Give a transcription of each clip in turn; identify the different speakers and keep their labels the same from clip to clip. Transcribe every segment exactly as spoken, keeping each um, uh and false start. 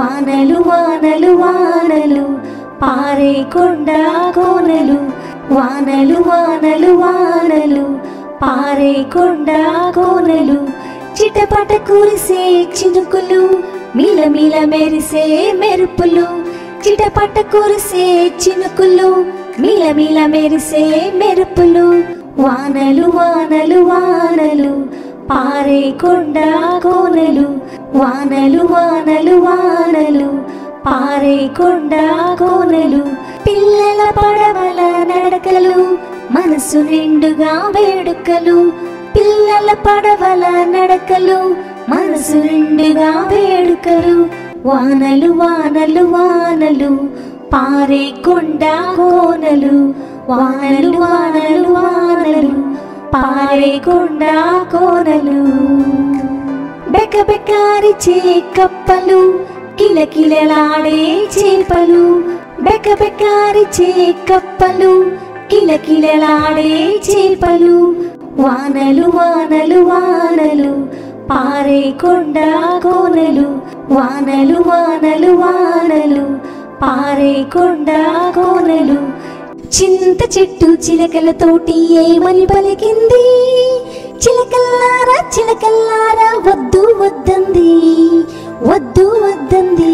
Speaker 1: వానలు వానలు వానలు పారే కొండ కోనలు, వానలు వానలు వానలు పారే కొండ కోనలు, చిటపట కురిసే చినుకులు, మిలమిల మెరిసే మెరుపులు, చిటపట కురిసే చినుకులు, మిలమిల మెరిసే మెరుపులు, వానలు వానలు వానలు పారే కొండ కోనలు, వానలు వానలు వానలు పారే కొండ కోనలు, పిల్లల పడవల నడకలు, మనసు నిండుగా వేడుకలు, పిల్లల పడవల నడకలు, మనసు నిండుగా వేడుకలు, వానలు వానలు వానలు పారే కొండ కోనలు, వానలు వానలు వానలు పారే కొండ కోనలు, బెక బెకారిచే కప్పలు, కిలకిలలాడే చేపలు, బెక బెకారిచే కప్పలు, కిలకిలలాడే చేపలు, వానలు వానలు వానలు పారే కొండ కోనలు, వానలు వానలు వానలు పారే కొండ కోనలు, చింత చెట్టు చిలకలతోటి ఏమని పలికింది, చిలకల్లారా చిలకల్లారా వద్దు వద్దంది, వద్దు వద్దంది,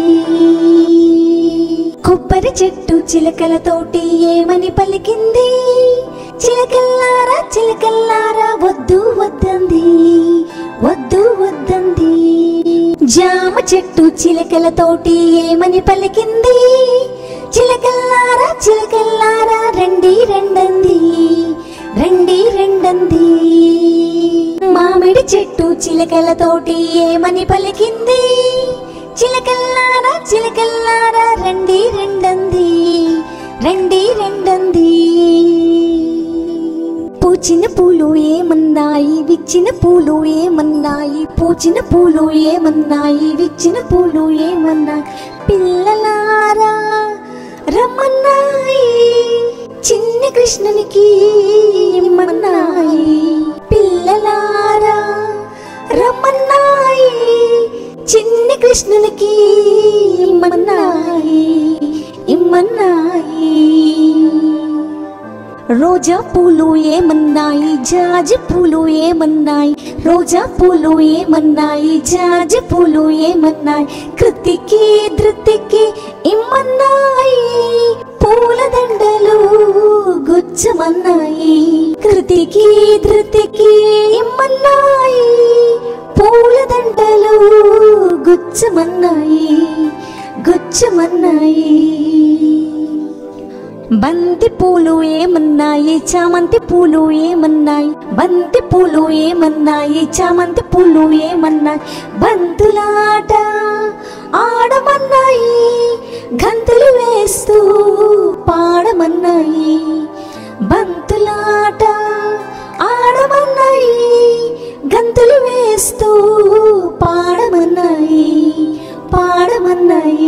Speaker 1: కొబ్బరి చెట్టు చిలకలతోటి ఏమని పలికింది, చిలకల్లారా చిలకల్లారా వద్దు వద్దంది, వద్దు వద్దంది, జామ చెట్టు చిలకలతోటి ఏమని పలికింది, చిలకల్లారా చిలకల్లారా రండి రెండంది, రండి రెండంది, మామిడి చెట్టు చిలకలతోటి ఏమని పలికింది, చిలకల్లారా చిలకల్లారా రండి రెండంది, రండి రెండంది, పూచిన పూలు ఏమన్నాయి, విచ్చిన పూలు ఏమన్నాయి, పూచిన పూలు ఏమన్నాయి, విచ్చిన పూలు ఏమన్నాయి, పిల్లలారా రమ్మన్నాయి, చిన్ని కృష్ణునికి ఇమ్మన్నాయి, పిల్లలారా రమ్మన్నాయి, చిన్ని కృష్ణునికి ఇమ్మన్నాయి, ఇమ్మన్నాయి, రోజా పూలు ఏమన్నాయి, జాజి పూలు ఏమన్నాయి, రోజా పూలు ఏమన్నాయి, జాజి పూలు ఏమన్నాయి, కృతికి ధృతికి ఇమ్మన్నాయి, పూల దండలు గుచ్చమన్నాయి, కృతికి ధృతికి ఇమ్మన్నాయి, పూల దండలు గుచ్చమన్నాయి, గుచ్చమన్నాయి, బంతి పూలు ఏమన్నాయి, చామంతి పూలు ఏమన్నాయి, బంతి పూలు ఏమన్నాయి, చామంతి పూలు ఏమన్నాయి, బంతులాట ఆడమన్నాయి, గంతులు వేస్తూ పాడమన్నాయి, బంతులాట ఆడమన్నాయి, గంతులు వేస్తూ పాడమన్నాయి, పాడమన్నాయి,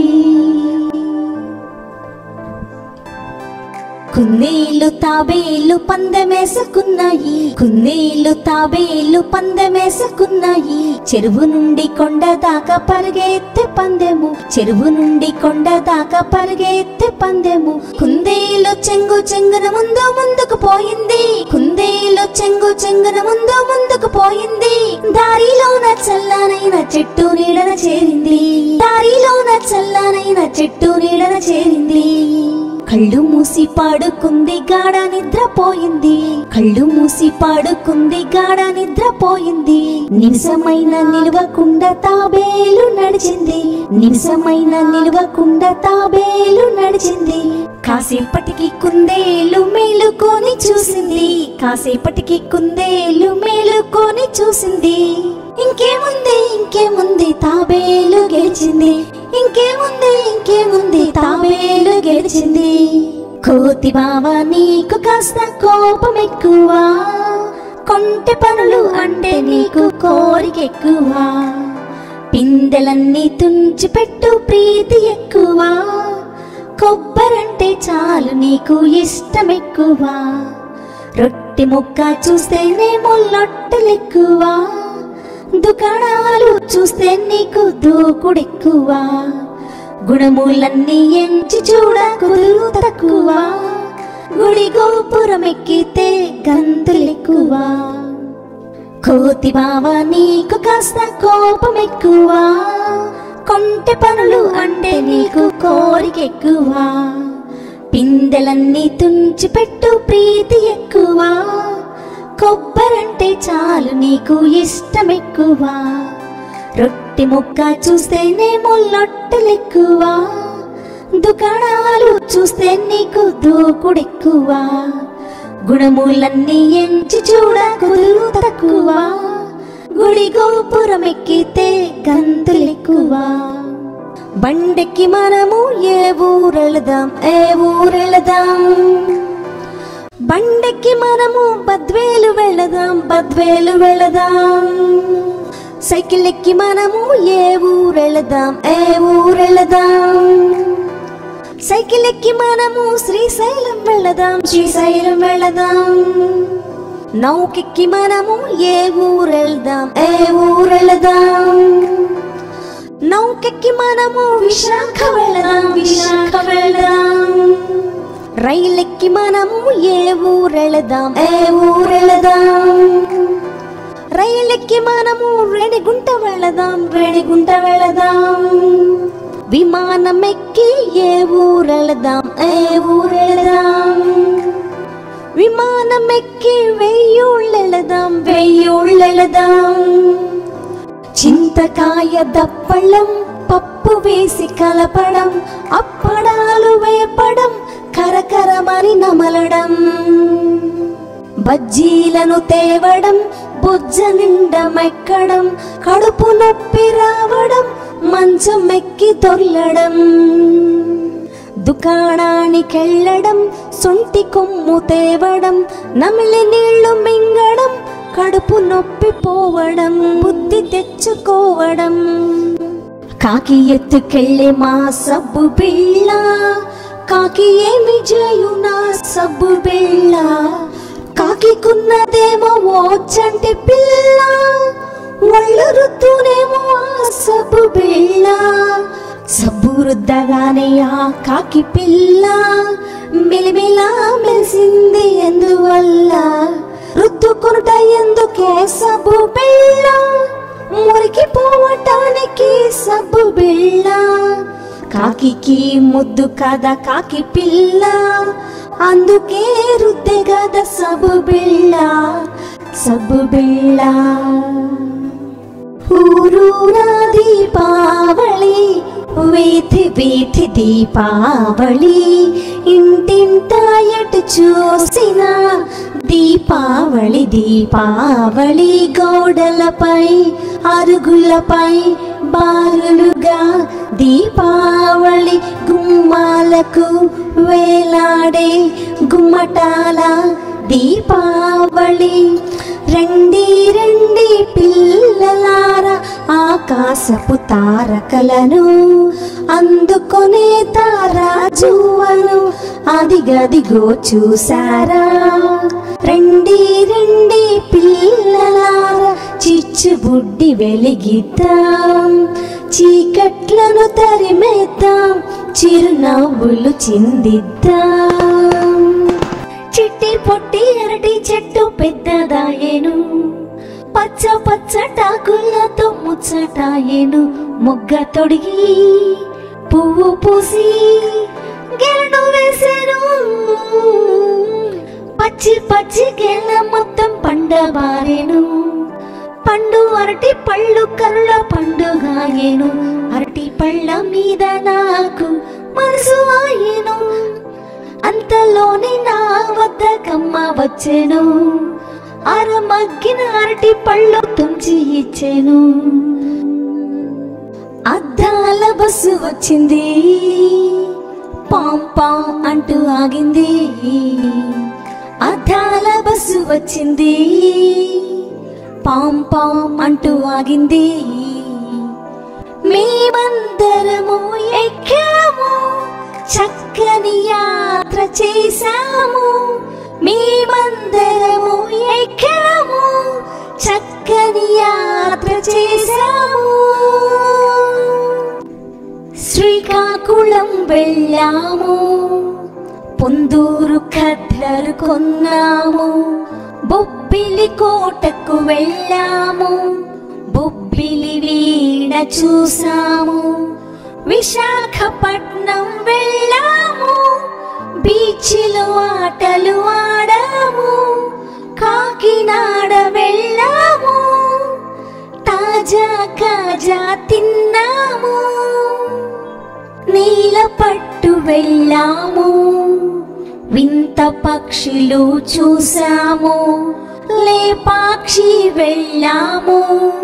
Speaker 1: కుందేలు తాబేలు పందెమేసుకున్నాయి, కుందేలు తాబేలు పందెమేసుకున్నాయి, చెరువు నుండి కొండ దాకా పరిగెత్తే పందెము, చెరువు నుండి కొండ దాకా పరిగెత్తే పందెము, కుందేలు చెంగు చెంగున ముందు ముందుకు పోయింది, కుందేలు చెంగు చెంగున ముందు ముందుకు పోయింది, దారిలోన చల్లనైన చెట్టు నీడన చేరింది, దారిలోన చల్లనైన చెట్టు నీడన చేరింది, కళ్ళు మూసి పాడుకుంది గాఢ నిద్రపోయింది, కళ్ళు మూసి పాడుకుంది గాఢ నిద్రపోయింది, నిమిషమైన నిలవకుండా తాబేలు నడిచింది, నిమిషమైన నిలవకుండా తాబేలు నడిచింది, కాసేపటికి కుందేలు మేలుకొని చూసింది, కాసేపటికి కుందేలు మేలుకొని చూసింది, ఇంకేముంది ఇంకేముంది తాబేలు గెలిచింది, ఇంకేముంది ఇంకేముంది తాబేలు గెలిచింది, కోతి బావా నీకు కాస్త కోపం ఎక్కువ, కొంటె పనులు అంటే నీకు కోరిక ఎక్కువ, పిందెలన్నీ తుంచిపెట్టు ప్రీతి ఎక్కువ, కొబ్బరంటే చాలు నీకు ఇష్టం ఎక్కువ, రొట్టె ముక్క చూస్తేనేమో లొట్టెలెక్కువ, దుకాణాలు చూస్తే నీకు దూకుడెక్కువ, గుణములన్నీ ఎంచి చూడ కుదురు తక్కువ, గుడి గోపురం ఎక్కితే గంతులెక్కువ. కోతి బావ నీకు కాస్త కోపం ఎక్కువ, కొంటె పనులు అంటే నీకు కోరికెక్కువ. పిందెలన్నీ తుంచిపెట్టు ప్రీతి ఎక్కువ, కొబ్బరంటే చాలు నీకు ఇష్టం ఎక్కువ. రొట్టి ముక్క చూస్తేనే ముల్లొట్టెలెక్కువ, దుకాణాలు చూస్తే నీకు దూకుడెక్కువ. గుణములన్నీ ఎంచి చూడ కుదురు తక్కువ, గుడి గోపురం ఎక్కితే గంతులెక్కువ. బండెక్కి మనము ఏ ఊరెళదాం ఏ ఊరెళదాం, బండెక్కి మనము బద్వేలు వెళదాం బద్వేలు వెళదాం. సైకిల్ ఎక్కి మనము ఏ ఊరెళదాం ఏ ఊరెళదాం, సైకిల్ ఎక్కి మనము శ్రీశైలం వెళదాం శ్రీశైలం వెళదాం. నౌకెక్కి మనము ఏ ఊరెళదాం ఏ ఊరెళదాం, నౌకెక్కి మనము విశాఖ వెళదాం విశాఖ వెళదాం. రైలెక్కి మనము ఏ ఊరెళదాం ఏ ఊరెళదాం, రైలెక్కి మనము రేణిగుంట వెళదాం రేణిగుంట వెళదాం. విమానం ఎక్కి ఏ ఊరెళదాం ఏ ఊరెళదాం, విమానం ఎక్కి వెయ్యూళ్ళెళదాం వెయ్యూళ్ళెళదాం. చింతకాయ దప్పడం పప్పు వేసి కలపడం, అప్పడాలు వేపడం కరకరమని నమలడం. బజ్జీలను తేవడం బుజ్జ నిండా మెక్కడం, కడుపు నొప్పి రావడం మంచం ఎక్కి దొర్లడం. దుకాణానికెళ్ళడం సొంటి కొమ్ము తేవడం, నమిలి నీళ్లు మింగడం కడుపు నొప్పి పోవడం బుద్ధి తెచ్చుకోవడం. కాకి ఎత్తుకెళ్ళే మా సబ్బు బిళ్ళ, కాకి ఏమి చేయు నా సబ్బు బిళ్ళ. కాకికున్నదేమో ఓ చంటి పిల్ల, ఒళ్ళు రుద్దునేమో ఆ సబ్బు బిళ్ళ. సబ్బు రుద్దగానే ఆ కాకి పిల్ల మిలిమిలా మెలిసింది ఎందువల్ల, రుద్దుకునుట ఎందుకే సబ్బు బిళ్ళ, మురికి పోవటానికి సబ్బు బిళ్ళ. కాకికి ముద్దు కదా కాకి పిల్ల, అందుకే రుద్దే కదా సబ్బు బిళ్ళ సబ్బు బిళ్ళ. ఊరూరా దీపావళి వీధి వీధి దీపావళి, ఇంటింటా ఎటు చూసిన దీపావళి దీపావళి. గోడలపై అరుగులపై బారులుగా దీపావళి, గుమ్మాలకు వేలాడే గుమ్మటాల దీపావళి. రండి రండి పిల్లలారా ఆకాశపు తారకలను అందుకొనే తారాజువను అదిగదిగో చూసారా. రండి రండి పిల్లలారా చిచ్చుబుడ్డి వెలిగిద్దాం, చీకట్లను తరిమేద్దాం, చిరునవ్వులు చిందిద్దాం. చిట్టి పొట్టి అరటి చెట్టు పెద్దదాయేను, పచ్చ పచ్చటాకులతో ముచ్చటాయేను. మొగ్గ తొడిగి పువ్వు పూసి గెలను వేసేను, పచ్చి పచ్చి గెల మొత్తం పండబారేను. పండు అరటి పళ్ళు కరుల పండుగాయేను, అరటి పళ్ళ మీద నాకు మనసు ఆయెను. అంతలోనే నా వద్ద కమ్మ వచ్చేను, అరమగ్గిన అరటి పళ్ళు తుంచి ఇచ్చేను. అద్దాల బస్సు వచ్చింది, పాం పాం అంటూ ఆగింది. అద్దాల బస్సు వచ్చింది, పాం పాం అంటూ ఆగింది. మేమందరము ఎక్కాము, చక్కని యాత్ర చేశాము. మేమందరము ఎక్కాము, చక్కని యాత్ర చేశాము. శ్రీకాకుళం వెళ్ళాము, పొందూరు ఖద్దరు కొన్నాము, బొబ్బిలి కోటకు వెళ్ళాము, బొబ్బిలి వీణ చూసాము, విశాఖపట్నం వెళ్ళాము, బీచ్లో ఆటలు ఆడాము, కాకినాడ వెళ్ళాము, తాజా కాజా తిన్నాము, నీల పట్టు వెళ్ళాము, వింత పక్షులు చూసాము, లేపాక్షి వెళ్ళాము,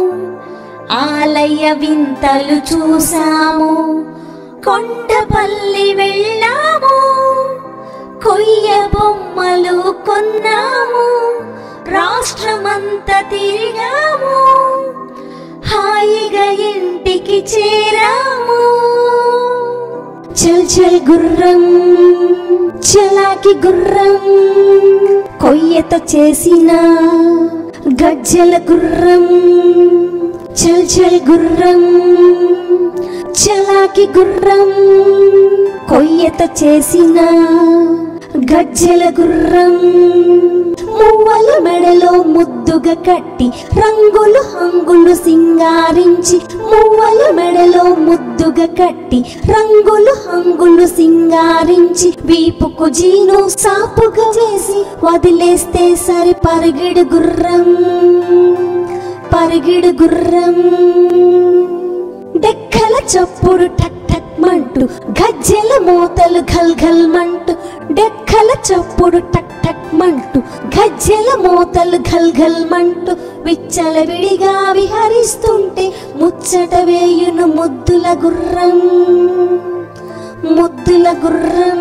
Speaker 1: ఆలయ వింతలు చూసాము, కొండపల్లి వెళ్ళాము, కొయ్య బొమ్మలు కొన్నాము, రాష్ట్రమంతా తిరిగాము, హాయిగా ఇంటికి చేరాము. చల్ చల్ గుర్రం, చలాకి గుర్రం, కొయ్యతో చేసిన గజ్జల గుర్రం. చల్ చల్ గుర్రం, చలాకి గుర్రం, కొయ్యతో చేసిన గజ్జల గుర్రం. మువ్వల మెడలో ముద్దుగా కట్టి రంగులు హంగులు సింగారించి, మువ్వల మెడలో ముద్దుగా కట్టి రంగులు హంగులు సింగారించి, వీపుకు జీను సాపుగా వేసి వదిలేస్తే సరి పరిగిడు గుర్రం, పరిగిడు గుర్రం. డెక్కల చప్పుడు టక్ టక్ మంటూ, గజ్జెల మోతలు ఘల్ ఘల్ మంటూ, డెక్కల చప్పుడు టక్ టక్ మంటూ, గజ్జెల మోతలు ఘల్ ఘల్ మంటూ, విచ్చల విడిగా విహరిస్తుంటే ముచ్చట వేయును ముద్దుల గుర్రం, ముద్దుల గుర్రం.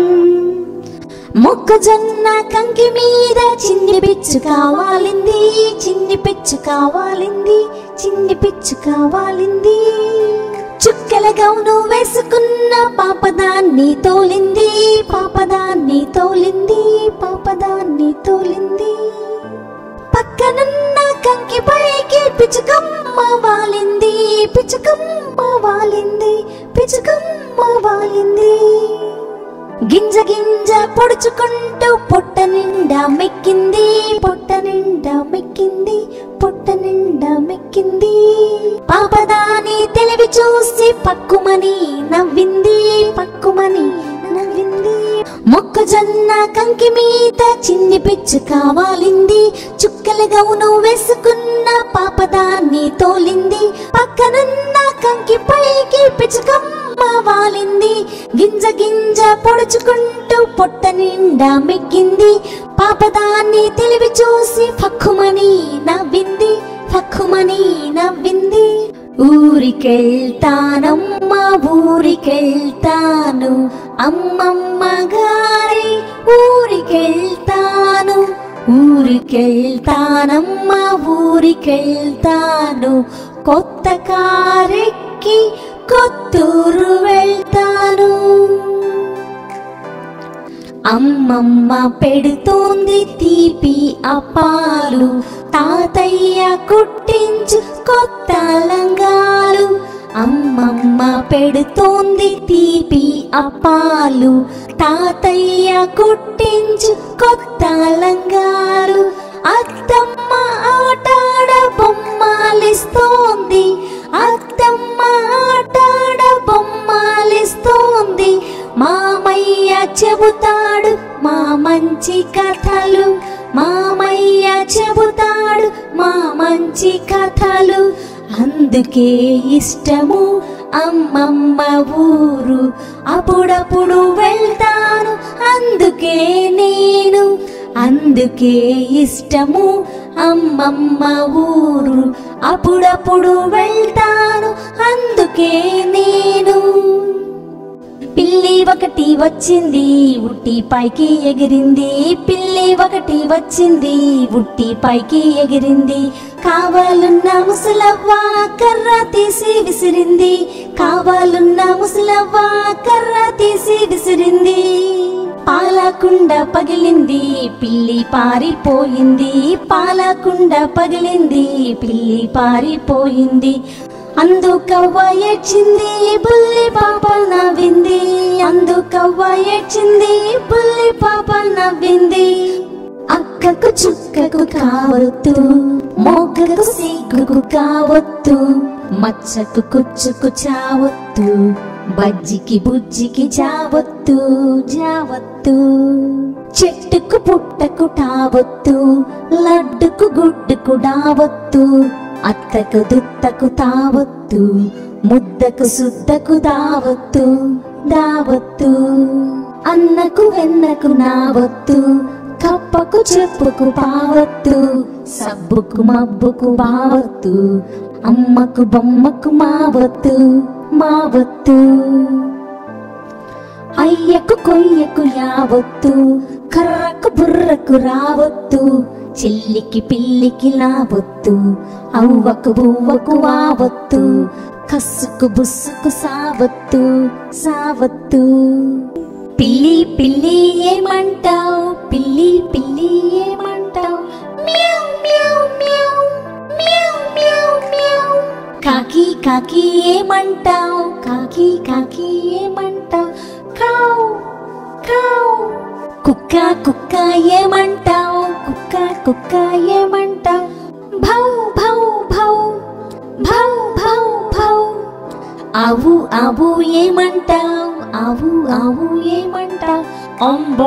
Speaker 1: మొక్కజొన్న కంకి మీద చిన్ని పిచ్చు కావాలింది, చిన్ని పిచ్చు కావాలింది, చిన్ని పిచ్చు కావాలింది. చుక్కల గౌను వేసుకున్న పాపదాన్ని తోలింది, పాపదాన్ని తోలింది, పాపదాన్ని తోలింది. పక్కనున్న కంకి పైకి పిచ్చుకమ్మ వాలింది, పిచ్చుకమ్మ వాలింది, పిచ్చుకమ్మ వాలింది. గింజ గింజ పొడుచుకుంటూ పొట్ట నిండా మెక్కింది, పొట్ట నిండా మెక్కింది, పొట్ట నిండా మెక్కింది. పాపదాని తెలివి చూసి పక్కుమని నవ్వింది, పక్కుమని నవ్వింది. మొక్కజొన్న కంకి మీద చిన్ని పిచ్చు కావాలింది, చుక్కల గౌను వేసుకున్న పాపదాన్ని తోలింది. పక్కనున్న కంకి పైకి పిచ్చుకమ్మ వాలింది, గింజ గింజ పొడుచుకుంటూ పొట్ట నిండా మెక్కింది. పాపదాన్ని తెలివి చూసి పక్కుమని నవ్వింది, పక్కుమని నవ్వింది. ఊరికెళ్తానమ్మా ఊరికెళ్తాను, అమ్మమ్మ గారి ఊరికెళ్తాను, ఊరికెళ్తానమ్మా ఊరికెళ్తాను, కొత్త కారెక్కి కొత్తూరు వెళ్తాను. అమ్మమ్మ పెడుతోంది తీపి అప్పాలు, తాతయ్య కుట్టించు కొత్త లంగాలు. అమ్మమ్మ పెడుతోంది తీపి అప్పాలు, తాతయ్య కుట్టించు కొత్త లంగాలు. అత్తమ్మ ఆటాడ బొమ్మాలిస్తోంది, అత్తమ్మ ఆటాడ బొమ్మాలిస్తోంది. మామయ్య చెబుతాడు మా మంచి కథలు, మామయ్య చెబుతాడు మా మంచి కథలు. అందుకే ఇష్టము అమ్మమ్మ ఊరు, అప్పుడప్పుడు వెళ్తాను అందుకే నేను. అందుకే ఇష్టము అమ్మమ్మ ఊరు, అప్పుడప్పుడు వెళ్తాను అందుకే నేను. పిల్లి ఒకటి వచ్చింది ఉట్టి పైకి ఎగిరింది, పిల్లి ఒకటి వచ్చింది ఉట్టి పైకి ఎగిరింది. కావాలున్న ముసలవ్వ కర్ర తీసి విసిరింది, కావాలున్న ముసలవ్వ కర్ర తీసి విసిరింది. పాలకుండ పగిలింది పిల్లి పారిపోయింది, పాలకుండ పగిలింది పిల్లి పారిపోయింది. అందుకవ్వ ఏడ్చింది బుల్లి పాప నవ్వింది, అందుకవ్వ ఏడ్చింది బుల్లి పాప నవ్వింది. అక్కకు చుక్కకు కావొద్దు, మొగ్గకు సిగ్గుకు కావొద్దు, మచ్చకు కుచ్చుకు చావొద్దు, బజ్జికి బుజ్జికి జావొద్దు జావొద్దు. చెట్టుకు పుట్టకు టావొద్దు, లడ్డుకు గుడ్డుకు డావొద్దు, అత్తకు దుత్తకు తావొద్దు, ముద్దకు సుద్దకు దావొద్దు దావొద్దు. అన్నకు వెన్నకు నావొద్దు, కప్పకు చెప్పుకు పావొద్దు, సబ్బుకు మబ్బుకు బావొద్దు, అమ్మకు బొమ్మకు మావొద్దు మావొద్దు. అయ్యకు కొయ్యకు యావొద్దు, కర్రకు బుర్రకు రావొద్దు, చెల్లికి పిల్లికి లావొద్దు, అవ్వకు బువ్వకు వావొద్దు, కస్సుకు బుస్సుకు సావొద్దు సావొద్దు. పిల్లి పిల్లి ఏమంటావు, పిల్లి పిల్లి ఏమంటావు, మ్యావ్ మ్యావ్ మ్యావ్ మ్యావ్ మ్యావ్ మ్యావ్. కాకి కాకి ఏమంటావు, కాకి కాకి ఏమంటావు, కావ్ కావ్. కుక్క కుక్క ఏమంటావు, కుక్క కుక్క ఏమంటావు, భౌ భౌ భౌ భౌ భౌ భౌ. ఆవు ఆవు ఏమంటావు, ఆవు ఆవు ఏమంటావు, అంబో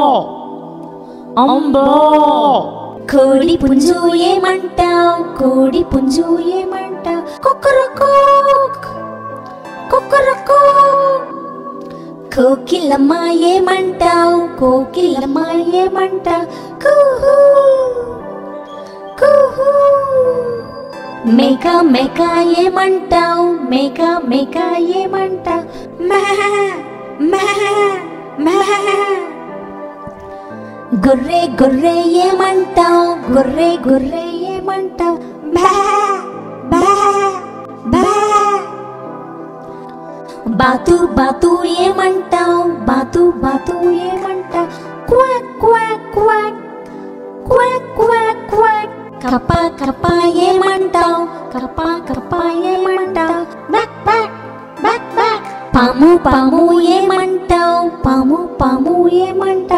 Speaker 1: అంబో. కోడి పుంజు ఏమంటావు, కోడి పుంజు ఏమంటావు, కుక్కరకో కుక్కరకో. కోకిలమ్మ ఏమంటావు, కోకిలమ్మ ఏమంటావు, కుహూ కుహూ. మేక మేక ఏమంటావు, మేక మేక ఏమంటావు, మెహ మెహ మెహ. గొర్రె గొర్రె ఏమంటావు, గొర్రె గొర్రె ఏమంటావు, బా బా బా. బాతు బాతు ఏమంటావు, బాతు బాతు ఏమంటావు, quack quack quack quack quack quack. కప్ప కప్ప ఏమంటావు, కప్ప కప్ప ఏమంటావు, బ్యాక్ బ్యాక్ బ్యాక్ బ్యాక్. పాము పాము ఏమంటావు, పాము పాము ఏమంటావు,